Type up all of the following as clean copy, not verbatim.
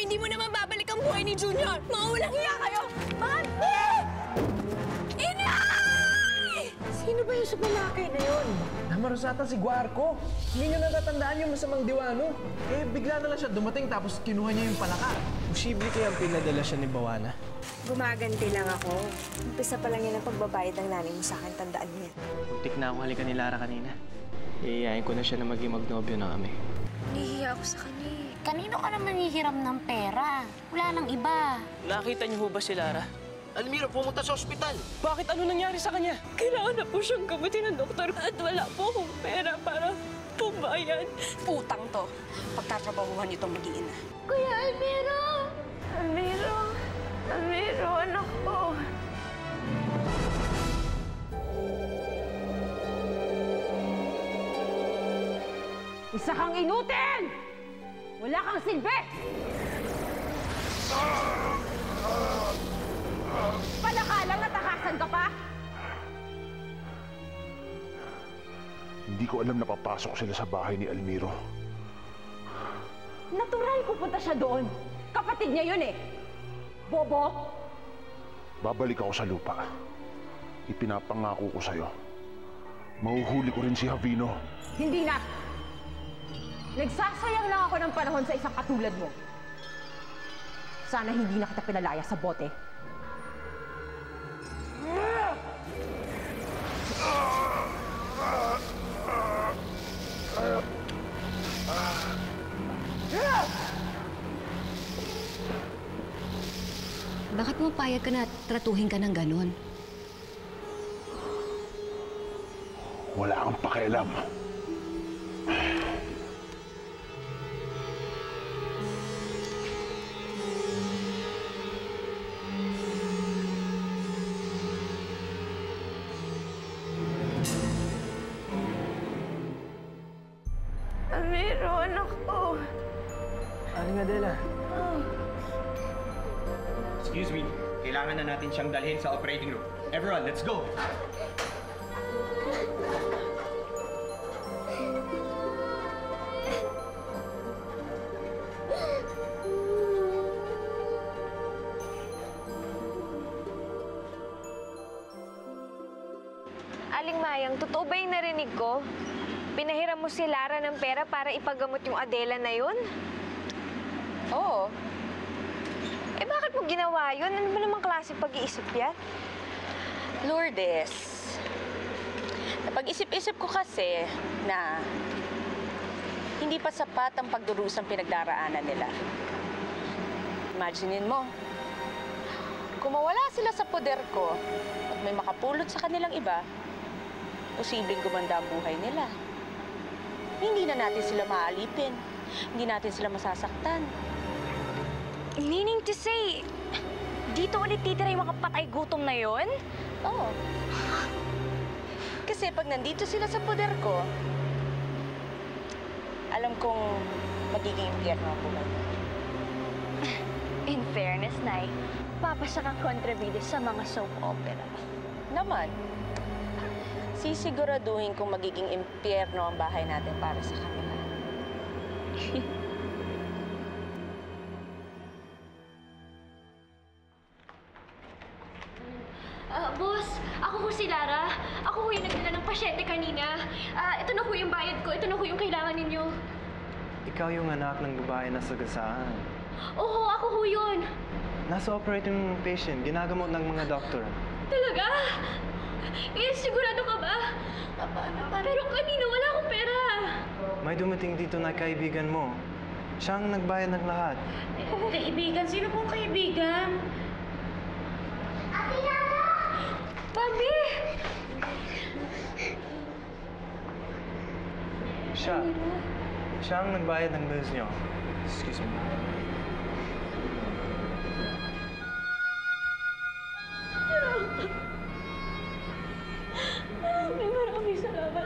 hindi mo naman babalik ang buhay ni Junior! Mga walang hiya kayo! Mami! Inay! Sino ba yung sa lalaki na yun? Namarusatan si Guarco. Hindi niyo natatandaan yung masamang diwano. Eh, bigla na lang siya dumating tapos kinuha niya yung palaka. Posible kaya pinadala siya ni Bawana? Gumaganti lang ako. Umpisa pa lang yan ang pagbabayad ng nanay mo sa akin, tandaan mo yan. Muntik na akong halikan ni Lara kanina. Iiyain ko na siya na maging magnobyo na kami. Nahihiya ako sa kanya eh. Kanino ka naman hihiram ng pera? Wala nang iba. Nakita niyo ho ba si Lara? Almira, pumunta sa ospital. Bakit? Ano nangyari sa kanya? Kailangan na po siyang gamutin ng doktor at wala po akong pera para pumayad. Utang to. Pagtatrabahuhan itong mag-iina. Kuya Almiro! Almiro! Almiro, anak ko! Isa kang inutil! Wala kang silbi! Palakalang natakasan ka pa? Hindi ko alam na papasok sila sa bahay ni Almiro. Natural pupunta siya doon. Kapatid niya yun eh. Bobo! Babalik ako sa lupa. Ipinapangako ko sa'yo. Mahuhuli ko rin si Javino. Hindi na! Nagsasayang lang ako ng panahon sa isang katulad mo. Sana hindi na kita pinalaya sa bote. Bakit mo payag ka na tratuhin ka ng ganon? Wala kang pakialam. Almiro, anak ko! Aling Adela. Excuse me, kailangan na natin siyang dalhin sa operating room. Everyone, let's go! Aling Mayang, totoo ba yung narinig ko? Pinahiram mo si Lara ng pera para ipagamot yung Adela na yun? Oo. Eh bakit mo ginawa yun? Ano ba namang klase pag-iisip yan? Lourdes, napag-isip-isip ko kasi na hindi pa sapat ang pagdurusang pinagdaraanan nila. Imaginin mo, kung mawala sila sa poder ko at may makapulot sa kanilang iba, posibleng gumanda ang buhay nila. Hindi na natin sila maalipin. Hindi natin sila masasaktan. Meaning to say, dito ulit titira yung mga patay gutom na yon? Oo. Kasi pag nandito sila sa poder ko, alam kong magiging impyerno ang buhay. In fairness, Nay, papasa kang kontrabida sa mga soap opera. Naman, sisiguraduhin kong magiging impyerno ang bahay natin para sa kanila. Boss, ako ho si Lara. Ako ho yung nagdala ng pasyente kanina. Ito na ho yung bayad ko. Ito na ho yung kailangan ninyo. Ikaw yung anak ng babae na sagasaan. Oo, ako ho yun. Nasa operating room patient, ginagamot ng mga doktor. Talaga? Eh, sigurado ka ba? Pero kanina wala akong pera. May dumating dito na kaibigan mo. Siya ang nagbayad ng lahat. Kaibigan? Sino pong kaibigan? Ate Lara! Mami! Siya ang nagbayad ng bills niyo. Excuse me. Maraming salamat.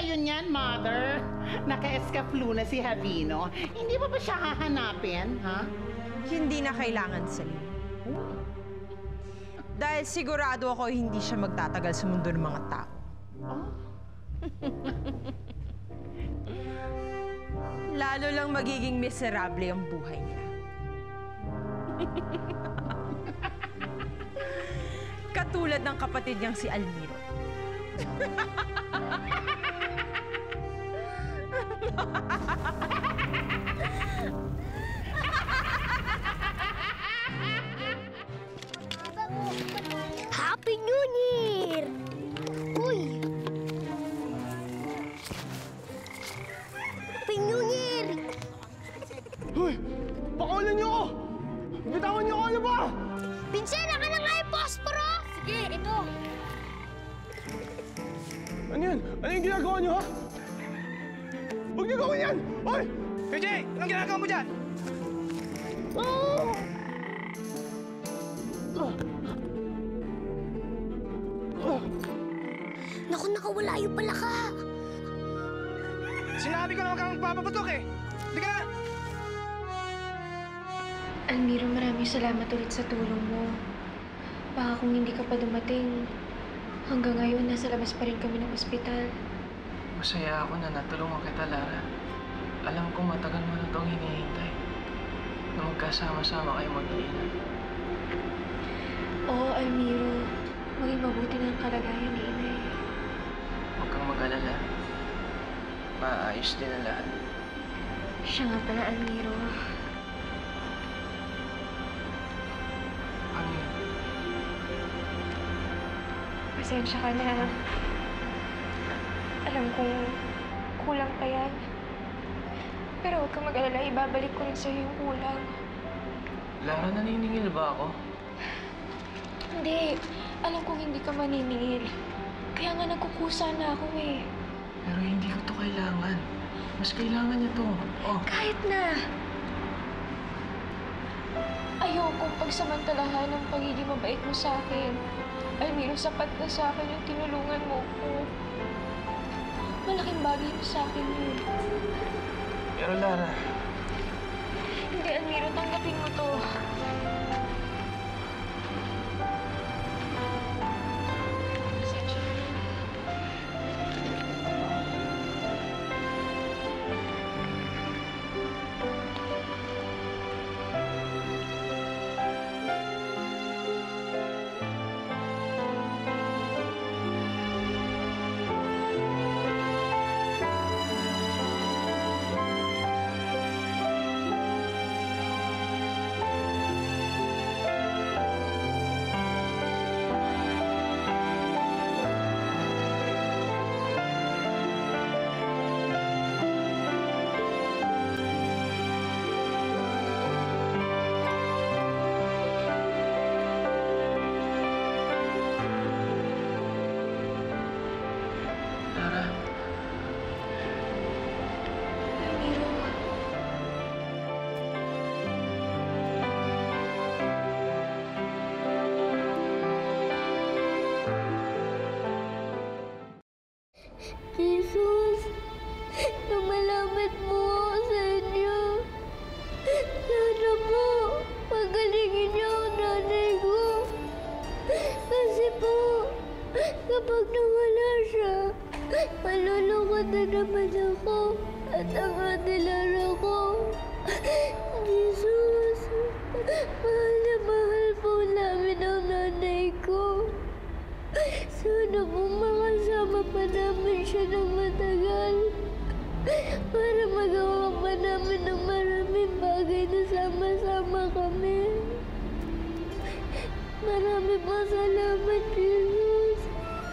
sa'yo niyan, Mother. Naka-escaplu na si Javino. Hindi ba siya hahanapin, ha? Hindi na kailangan, Celine. Dahil sigurado ako hindi siya magtatagal sa mundo ng mga tao. Lalo lang magiging miserable ang buhay niya. Katulad ng kapatid niyang si Almiro. Happy New Year! Uy! Happy New Year! Hoy! Pakawalan niyo ako! Bitawan niyo ako, ano ba? Pinsala ka na nga yung posporo! Sige, ito. Ano yan? Ano yung ginagawa niyo, ha? Huwag niyo gawin yan! Hoy! PJ! Anong ginagawa mo dyan? Oh! Naku, nakawala yung pala ka. Sinabi ko na huwag kang magpapaputok eh! Hindi ka na! Almiro, maraming salamat ulit sa tulong mo. Baka kung hindi ka pa dumating, hanggang ngayon nasa labas pa rin kami ng ospital. Masaya ako na natulungan kita, Lara. Alam ko matagal mo na itong hinihintay. Na magkasama-sama kayo mag-iina. Oo, Almiro. Maging mabuti na ang kalagayan ni Inay. Huwag kang mag-alala. Maayos din ang lahat. Siya nga pala, Almiro. Ano yun? Pasensya ka na. Alam kong kulang pa yan. Pero huwag kang mag-alala, ibabalik ko rin sa'yo yung kulang. Lara, naniningil ba ako? Hindi. Alam kong hindi ka maniningil. Kaya nga nagkukusa na ako eh. Pero hindi ko to kailangan. Mas kailangan niya to. Oh. Kahit na. Ayokong pagsamantalahan ng pagiging mabait mo sa akin. Almiro, sapat na sa akin yung tinulungan mo ko. Malaking bagay mo sa akin yun. Pero Lara, Hindi, Almiro, tanggapin mo to. Pasensya na. Lara, Almiro. Jesus, lumalapit mo ako sa inyo. Sana po, pagalingin niyo ang nanay ko. Kasi po, kapag nawala siya, malulungkot na naman ako at ang atilara ko. Jesus, mahal na mahal po namin ang nanay ko. Sana po makasama pa namin siya ng matagal para magawa pa namin ng maraming bagay na sama-sama kami. Marami po salamat, Jesus.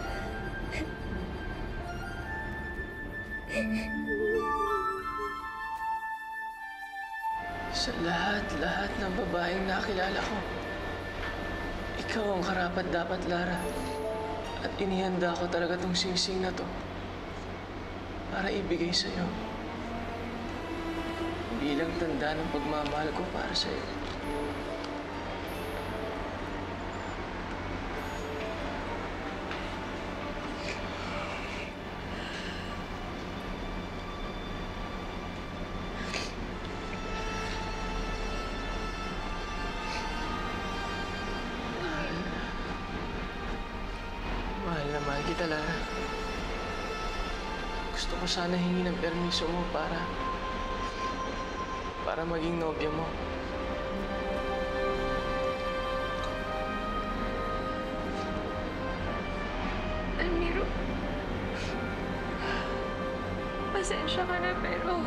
sa lahat-lahat ng babaeng nakilala ko, ikaw ang karapat-dapat, Lara. At inihanda ko talaga tong singsing na to para ibigay sa'yo. Bilang tanda ng pagmamahal ko para sa'yo. kita, Lara. Gusto ko sana hingi ng permiso mo para maging nobya mo. Almiro, pasensya ka na pero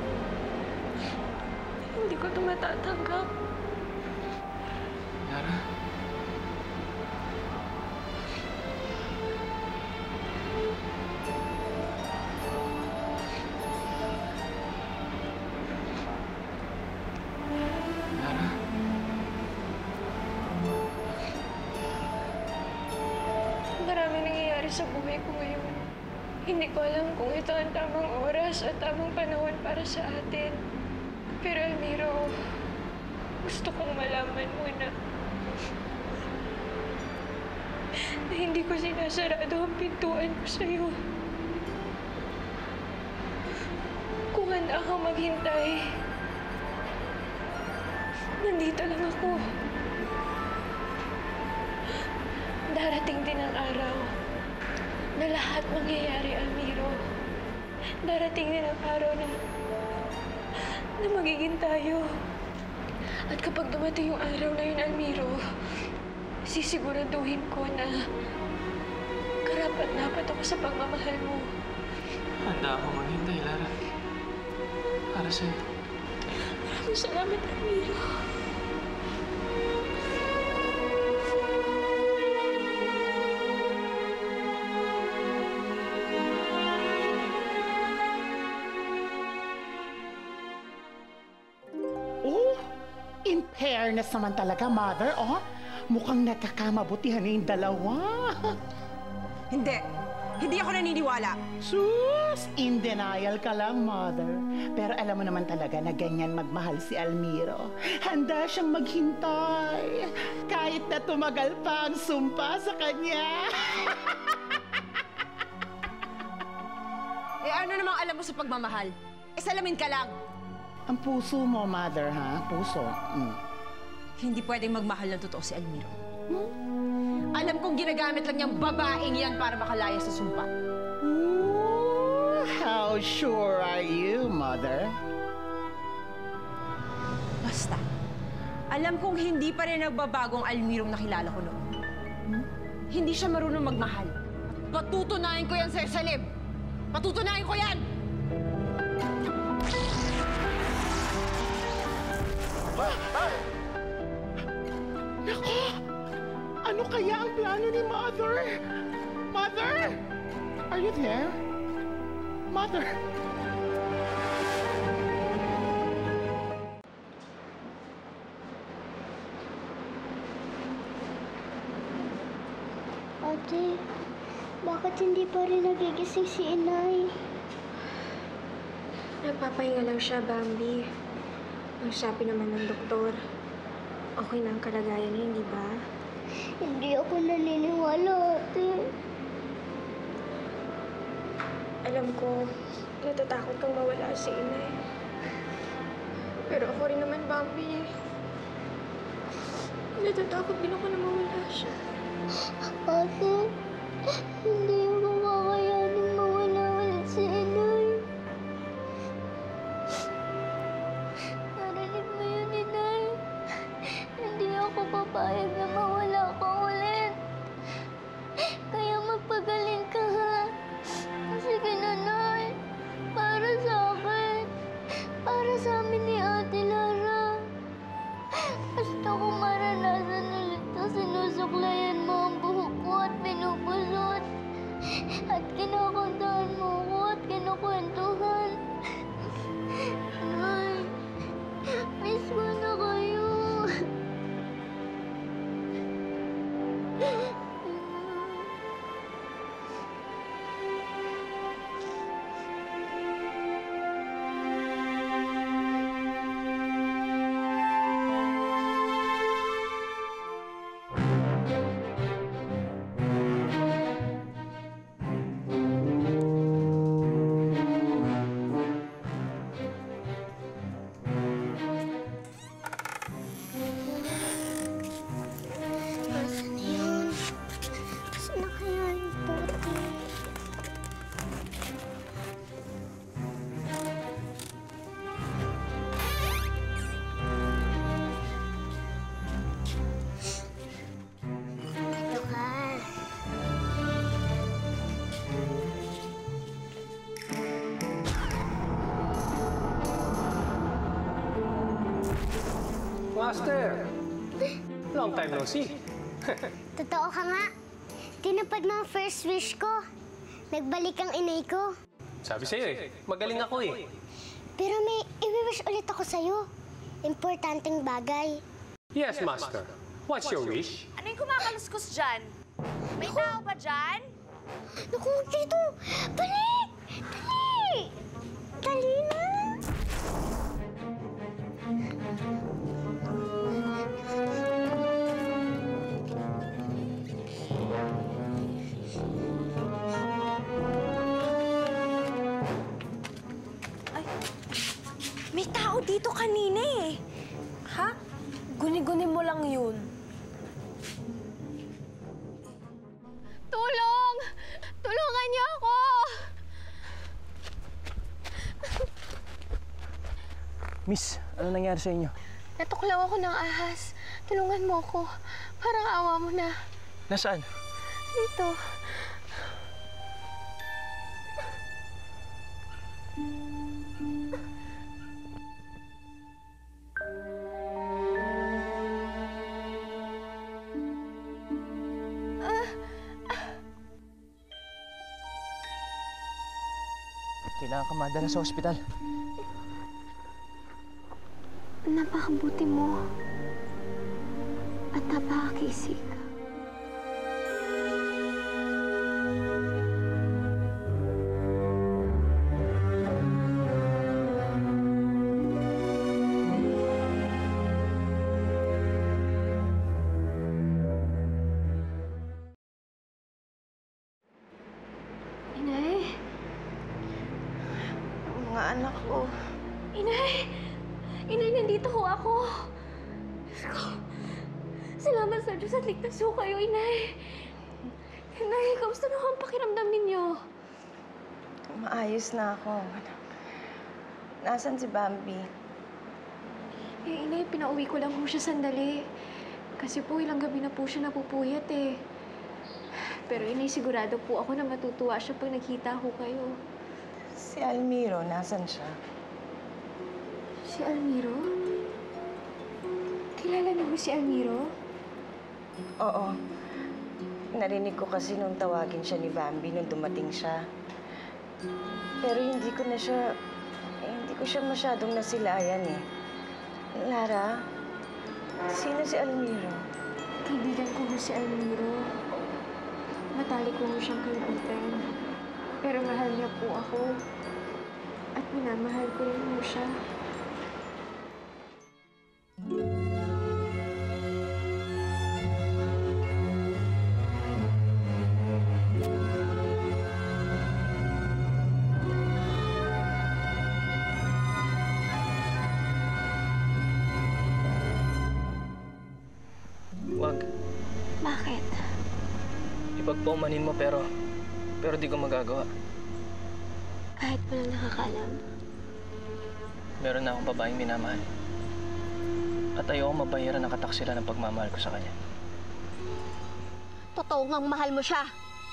hindi ko ito matatanggap. Lara? Lara? Marami nangyayari sa buhay ko ngayon. Hindi ko alam kung ito ang tamang oras at tamang panahon para sa atin. Pero Almiro, gusto kong malaman mo na hindi ko sinasarado ang pintuan ko sa'yo. Kung handa kang maghintay, nandito lang ako. Darating din ang araw na lahat mangyayari, Almiro. Darating din ang araw na magiging tayo. At kapag dumating yung araw na yun, Almiro, sisiguraduhin ko na karapat-dapat ako sa pagmamahal mo. Handa ako maghintay, Lara. Para sa'yo. Maraming salamat, Almiro. Oh, in fairness naman talaga, Mother, oh. Mukhang nagkakamabutihan na yung dalawa. Hindi. Hindi ako naniniwala. Sus, in denial ka lang, Mother. Pero alam mo naman talaga na ganyan magmahal si Almiro. Handa siyang maghintay. Kahit na tumagal pa ang sumpa sa kanya. Eh ano namang alam mo sa pagmamahal? Eh salamin ka lang. Ang puso mo, Mother, ha? Puso. Hindi pwedeng magmahal ng totoo si Almiro. Alam kong ginagamit lang niyang babaeng yan para makalaya sa sumpa. Ooh, how sure are you, Mother? Basta, alam kong hindi pa rin nagbabago ang Almirong nakilala ko noon. Hindi siya marunong magmahal. Patutunayan ko yan sa'yo, Salim! Patutunayan ko yan! Nako! Ano kaya ang plano ni Mother? Mother? Are you there? Mother? Ate, bakit hindi pa rin nagigising si Inay? Nagpapahinga lang siya, Bambi. Ang sabi naman ng doktor, okay na ang kalagayan niya, hindi ba? Hindi ako naniniwala, ate. Alam ko, natatakot kang mawala si Inay. Pero ako rin naman, Bambi. Natatakot din ako na mawala siya. Ate, hindi ako kakayanin mawala ulit si Inay. Narinig mo yun, Inay? Hindi ako papayag na mawala ka ulit. Kaya magpagaling ka, ha? Sige, Nanay. Para sa akin. Para sa amin ni Ate Lara. Gusto ko maranasan ulit na sinusuklayan mo ang buhok ko at pinupusot. At kinakantahan mo ko at kinukwentuhan. Nay, miss ko na kayo. Master! Long time no see. Totoo ka nga. Tinapad mo ang first wish ko. Nagbalik ang inay ko. Sabi sa'yo eh, magaling ako eh. Pero may i-wish ulit ako sa'yo. Importanteng bagay. Yes, Master. What's your wish? Ano yung kumakaluskos dyan? May tao ba dyan? Naku, dito! Balik! Dali! Dali na! May tao dito kanina eh. Ha? Guni-guni mo lang yun. Tulong! Tulungan niyo ako! Miss, ano nangyari sa inyo? Natuklaw ako ng ahas. Tulungan mo ako. Parang awa mo na. Nasaan? Dito. Kailangan ka madala sa ospital. Napakabuti mo. At napakakisig. Inay? Mga anak ko. Inay! Inay, nandito ho ako. Diyos ko. Salamat sa Diyos at ligtas ho kayo, Inay. Inay, kamusta na ho ang pakiramdam ninyo? Maayos na ako. Nasaan si Bambi? Eh, Inay, pinauwi ko lang ho siya sandali. Kasi po, ilang gabi na po siya napupuyat eh. Pero Inay, sigurado po ako na matutuwa siya pag nakita ho kayo. Si Almiro, nasan siya? Si Almiro? Kilala niyo si Almiro? Oo. Narinig ko kasi nung tawagin siya ni Bambi nung dumating siya. Pero hindi ko siya masyadong nasilayan eh. Lara, sino si Almiro? Kaibigan ko ho si Almiro. Matalik ko ho siyang kaibigan. Pero mahal niya po ako. At minamahal ko rin ho siya. Wag. Bakit? Ipagpaumanin mo pero di ko magagawa. Kahit walang nakakalam. Meron na akong babaeng minamahal. At ayoko mabayaran ng kataksilan ng pagmamahal ko sa kanya. Totoo ngang mahal mo siya.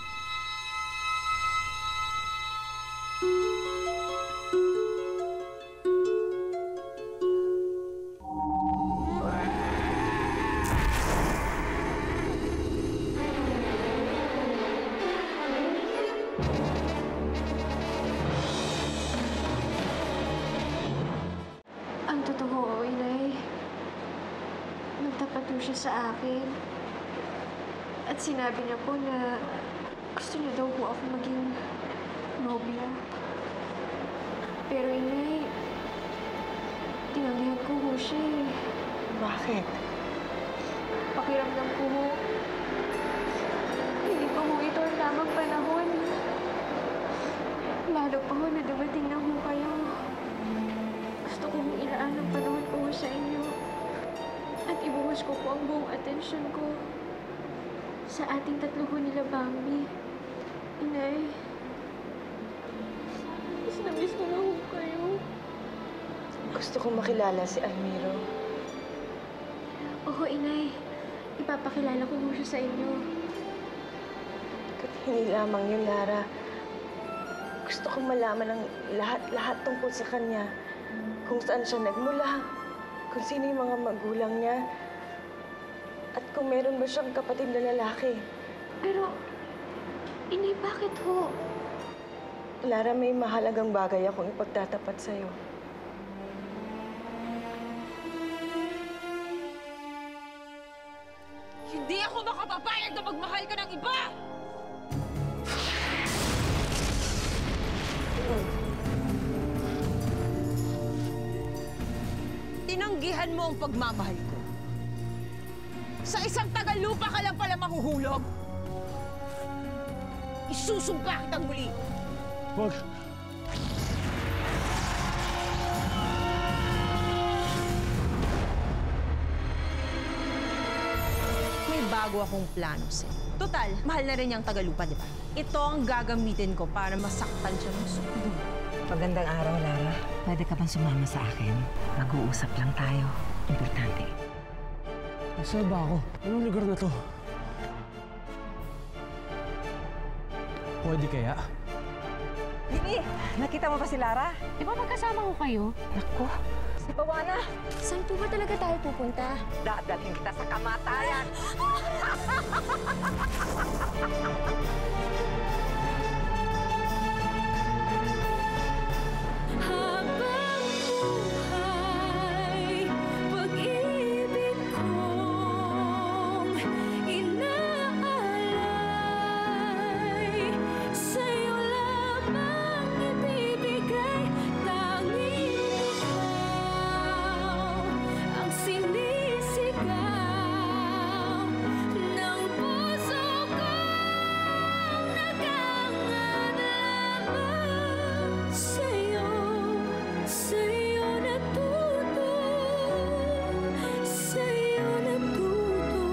Ang totoo, Inay, nagtapat po siya sa akin. At sinabi niya po na gusto niya daw po ako maging nobya. Pero Inay, tinanggihan ko ho siya eh. Bakit? Pakiramdam ko ho, hindi pa ho ito ang tamang panahon. Lalo pa ho na dumating na ho kayo. Gusto ko hong ilaan ang panahon ko sa inyo. At ibuhos ko po ang buong atensyon ko sa ating tatlo ho nila Bambi. Inay, miss na miss ko na ho kayo. Gusto kong makilala si Almiro. Oo, Inay. Ipapakilala ko ho siya sa inyo. At hindi lamang yun, Lara. Gusto kong malaman ang lahat-lahat tungkol sa kanya. Kung saan siya nagmula, kung sino yung mga magulang niya at kung meron ba siyang kapatid na lalaki. Pero, Inay, bakit ho? Lara, may mahalagang bagay akong ipagtatapat sa'yo. Hindi ako makapapayag na magmahal ka ng iba! Tinanggihan mo ang pagmamahal ko. Sa isang tagalupa ka lang pala mahuhulog. Isusumpa kitang muli. Wag. May bago akong plano sa'yo. Total, mahal na rin niyang tagalupa, di ba? Ito ang gagamitin ko para masaktan siya ng sundo. Magandang araw, Lara. Pwede ka bang sumama sa akin? Mag-uusap lang tayo. Importante. Saan ba ako? Anong lugar na to? Pwede kaya? Bibi, nakita mo ba si Lara? Di ba magkasama ko kayo? Naku, si Pawana. Saan po ba talaga tayo pupunta? Dadalhin kita sa kamatayan. Habang buhay, pag-ibig kong inaalay, sa'yo lamang ibibigay, tanging ikaw ang sinisigaw ng puso kong nakangarap sa'yo. Sa'yo natuto, sa'yo natuto.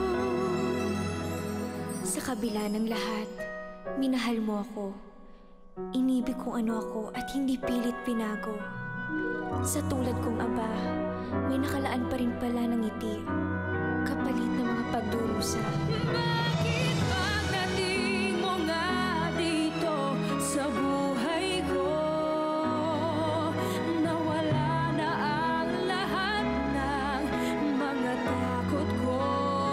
Sa kabila ng lahat, minahal mo ako. Inibig kung ano ako at hindi pilit pinago. Sa tulad kong aba, may nakalaan pa rin pala ng ngiti, kapalit ng mga pagdurusa. Bakit pagdating mo nga dito sa buhay ko, nawala na ang lahat ng mga takot ko?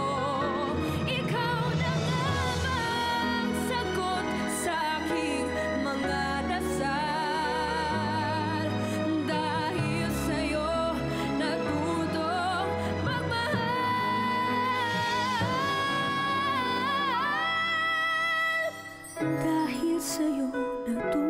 Ikaw na nga bang sagot sa aking mga dasal? Dahil sa'yo natutong magmahal. Dahil sa'yo natuto